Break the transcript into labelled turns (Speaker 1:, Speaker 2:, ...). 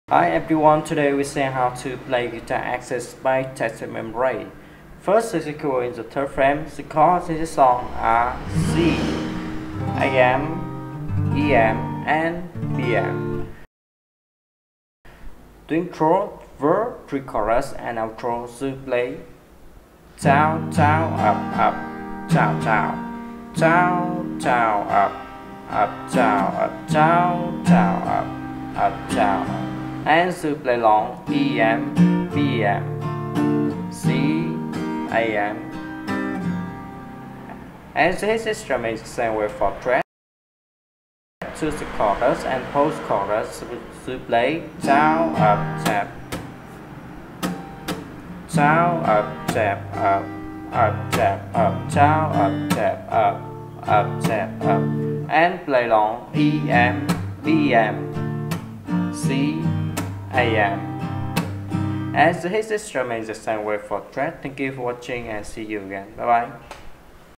Speaker 1: Hi everyone, today we see how to play guitar exes by Tate and McRae. First, as you go in the third frame, the chords in the song are C, AM, EM, and BM. To intro, verse, pre-chorus, and outro, so play down, down, up, down, down, down, down, up, down, down, down, up, down. And so play long EM, BM, C, AM. And this instrument is the same way for track. Choose the chorus and post chorus to play down, up, tap, down, up, tap, up, tap, up, down, up, tap, up, tap, up. And play long EM, BM, C, AM. As his instrument is the same way for track. Thank you for watching and see you again. Bye bye.